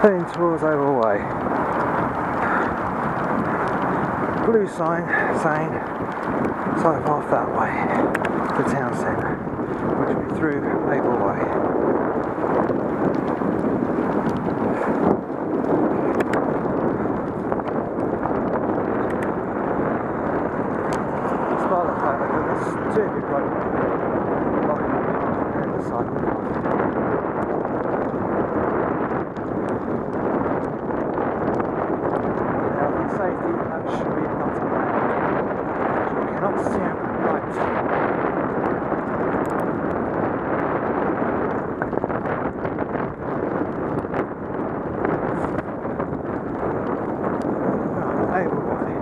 Heading towards Abell Way. Blue sign saying cycle off that way to town centre, which will be through Abell Way. Despite the fact that there's a stupid bloke blocking the cycle path. Safety, that should be not allowed. You cannot see him right. Abell Way.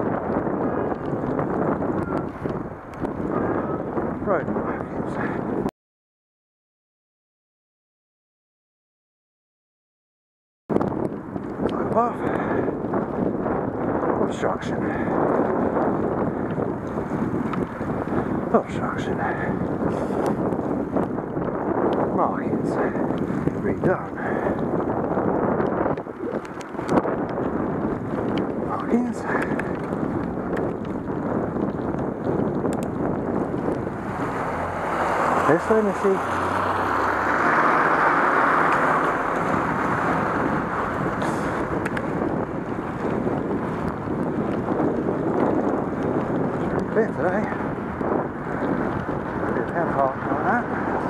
Road markings. Cycle path. Obstruction. Obstruction. Markings. Redone. Markings. This way, Missy. Bit today. Bit of park like that.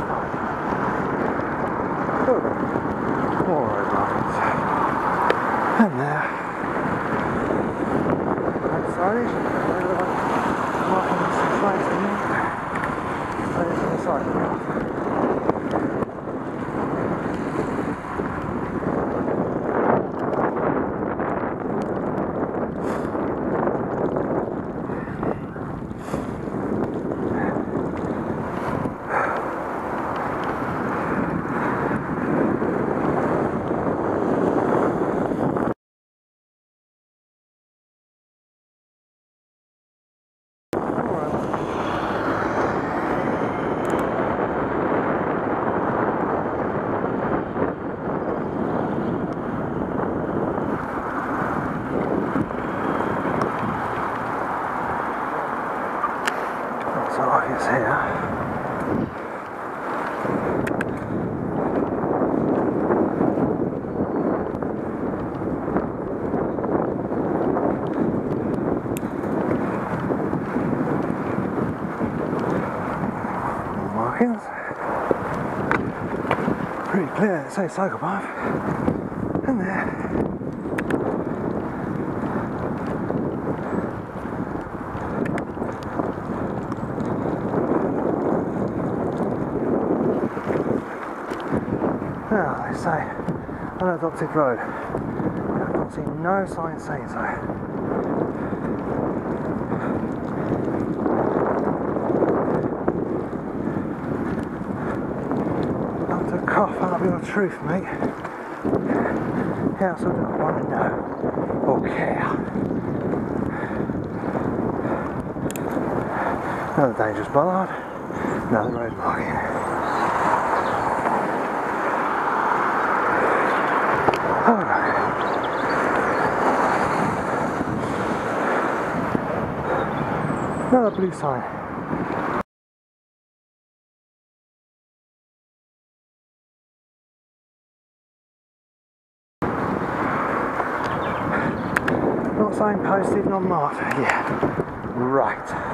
Cool. More road markings. And there. That's signage. Markings slides in there. And it's on the cycle path. So obvious here. Markings. Pretty clear, it says cycle path. And there. Now, they say unadopted road. I can't see no sign saying so. Not to cough up your truth, mate. Council don't want to know or care. Another dangerous bollard. Another road marking. Another blue sign. Not signposted, not marked. Yeah, right.